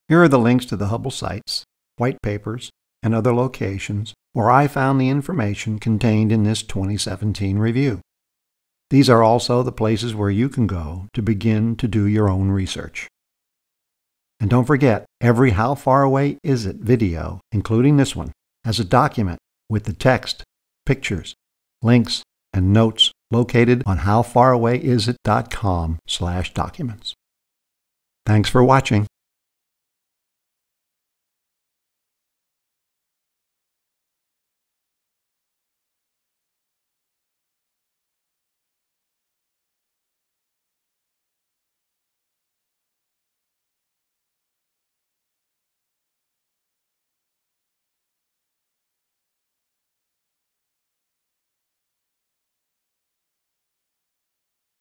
Here are the links to the Hubble sites, white papers, and other locations where I found the information contained in this 2017 review. These are also the places where you can go to begin to do your own research. And don't forget, every How Far Away Is It video, including this one, has a document with the text, pictures, links, and notes located on howfarawayisit.com/documents. Thanks for watching.